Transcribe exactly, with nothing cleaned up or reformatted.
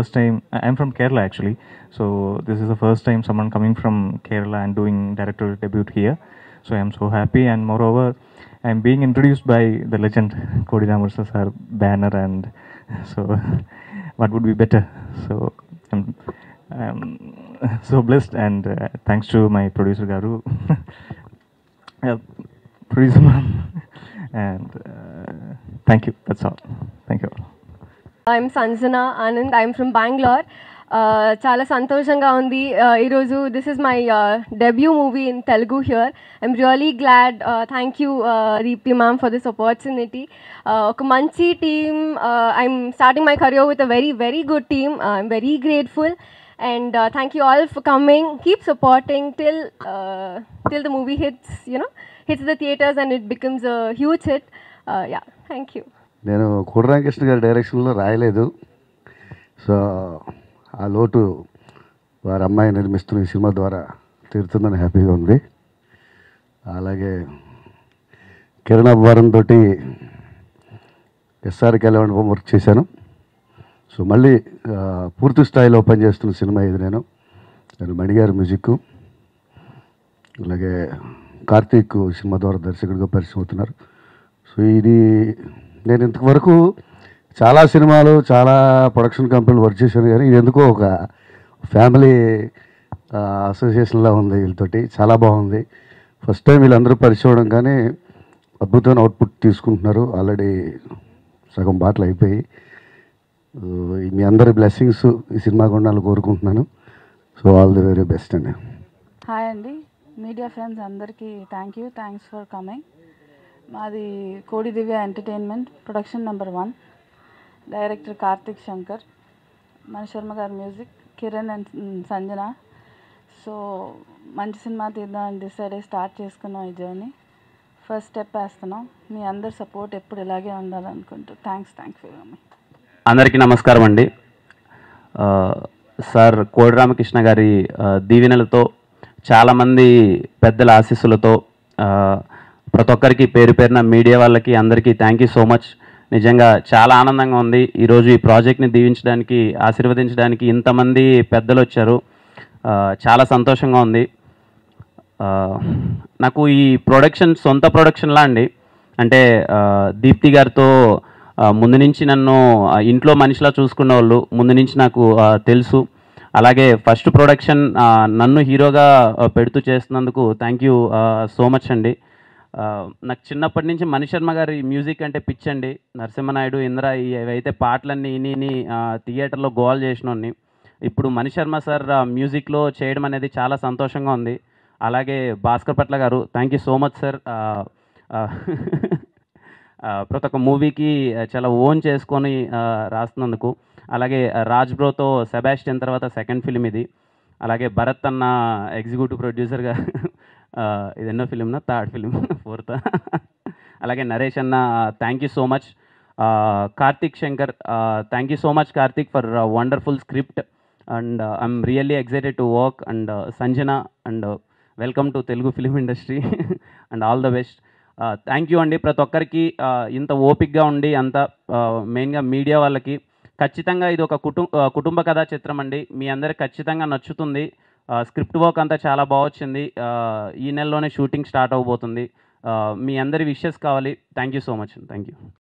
first time. I'm from Kerala actually, so this is the first time someone coming from Kerala and doing directorial debut here. So I'm so happy, and moreover, I'm being introduced by the legend Kodi Ramarsa sir banner, and so what would be better? So I'm, I'm so blessed, and uh, thanks to my producer Garu, uh, producer ma'am, and uh, thank you. That's all. Thank you. I'm Sanjana Anand. I'm from Bangalore. Uh, చాలా సంతోషంగా ఉంది ఈరోజు. This is my debut movie in Telugu here. I'm really glad. Thank you Deepthi ma'am for this opportunity. ఒక మంచి team. I'm starting my career with a very very good team. I'm very grateful, and thank you all for coming. Keep supporting till uh, till the movie hits, you know, hits the theaters and it becomes a huge hit. Uh, yeah, thank you. నేను కోడి రామకృష్ణ గారి డైరెక్షన్లో రాయలేదు, so ఆ లోటు వారి అమ్మాయి నిర్మిస్తున్న ఈ సినిమా ద్వారా తీరుతుందని హ్యాపీగా ఉంది. అలాగే కిరణ్ అబ్బవరం తోటి ఎస్ఆర్ కళ్యాణ్ వర్క్ చేశాను. సో మళ్ళీ పూర్తి స్థాయిలో పనిచేస్తున్న సినిమా ఇది. నేను నేను మణిగారి మ్యూజిక్, అలాగే కార్తీక్ సినిమా ద్వారా దర్శకుడిగా పరిచయం అవుతున్నారు. సో ఇది నేను ఇంతవరకు చాలా సినిమాలు, చాలా ప్రొడక్షన్ కంపెనీలు వర్క్ చేశాను, కానీ ఇది ఎందుకో ఒక ఫ్యామిలీ అసోసియేషన్లా ఉంది వీళ్ళతోటి. చాలా బాగుంది. ఫస్ట్ టైం వీళ్ళందరూ పరిచయం అవడం, కానీ అద్భుతమైన అవుట్పుట్ తీసుకుంటున్నారు. ఆల్రెడీ సగం బాటలు అయిపోయి. మీ అందరి బ్లెస్సింగ్స్ ఈ సినిమా కొండాలని కోరుకుంటున్నాను. So all the very best అండి. హాయ్ అండి, మీడియా ఫ్రెండ్స్ అందరికీ thank you. Thanks for coming. మాది Kodi Divya entertainment, production number one, director Karthik Shankar, Manisharma గారి music, Kiran and Sanjana. So మంచి సినిమా తీద్దామని డిసైడ్ అయ్యి స్టార్ట్ చేసుకున్నాం ఈ జర్నీ. ఫస్ట్ స్టెప్ వేస్తున్నాం. మీ అందరి సపోర్ట్ ఎప్పుడు ఇలాగే ఉండాలనుకుంటూ థ్యాంక్స్ థ్యాంక్ యూ. అందరికీ నమస్కారం అండి. సార్ కోడి రామకృష్ణ గారి దీవెనలతో, చాలామంది పెద్దల ఆశీస్సులతో, ప్రతి ఒక్కరికి పేరు పేరున మీడియా వాళ్ళకి అందరికీ థ్యాంక్ యూ సో మచ్. నిజంగా చాలా ఆనందంగా ఉంది ఈరోజు ఈ ప్రాజెక్ట్ని దీవించడానికి, ఆశీర్వదించడానికి ఇంతమంది పెద్దలు వచ్చారు. చాలా సంతోషంగా ఉంది. నాకు ఈ ప్రొడక్షన్ సొంత ప్రొడక్షన్లా అండి. అంటే దీప్తి గారితో ముందు నుంచి నన్ను ఇంట్లో మనిషిలా చూసుకున్న వాళ్ళు ముందు నుంచి నాకు తెలుసు. అలాగే ఫస్ట్ ప్రొడక్షన్ నన్ను హీరోగా పెడుతూ చేస్తున్నందుకు థ్యాంక్ యూ సో మచ్ అండి. నాకు చిన్నప్పటి నుంచి మణిశర్మ గారి మ్యూజిక్ అంటే పిచ్చండి. నరసింహనాయుడు, ఇంద్ర ఇవైతే పాటలన్నీ ఇని థియేటర్లో గోల్ చేసినోన్ని. ఇప్పుడు మణిశర్మ సార్ మ్యూజిక్లో చేయడం అనేది చాలా సంతోషంగా ఉంది. అలాగే భాస్కర్ పట్ల గారు thank you so much sir. ప్రతి ఒక్క మూవీకి చాలా ఓన్ చేసుకొని రాస్తున్నందుకు. అలాగే రాజ్ బ్రోతో సెబాస్టియన్ తర్వాత సెకండ్ ఫిలిం ఇది. అలాగే భరత్ అన్న ఎగ్జిక్యూటివ్ ప్రొడ్యూసర్గా ఇది ఎన్నో ఫిలింనా, థర్డ్ ఫిలిం, ఫోర్త్. అలాగే నరేష్ అన్న thank you so much. Karthik Shankar thank you so much Karthik for wonderful script, and I'm really excited to work. And Sanjana, and welcome to Telugu film industry and all the best. Thank you అండి ప్రతి ఒక్కరికి. ఇంత ఓపిక్గా ఉండి అంత మెయిన్గా మీడియా వాళ్ళకి. ఖచ్చితంగా ఇది ఒక కుటుంబ కుటుంబ కథా చిత్రం అండి. మీ అందరికి ఖచ్చితంగా నచ్చుతుంది. స్క్రిప్ట్ వర్క్ అంతా చాలా బాగా వచ్చింది. ఈ నెలలోనే షూటింగ్ స్టార్ట్ అవబోతుంది. మీ అందరి విషెస్ కావాలి. Thank you so much. Thank you.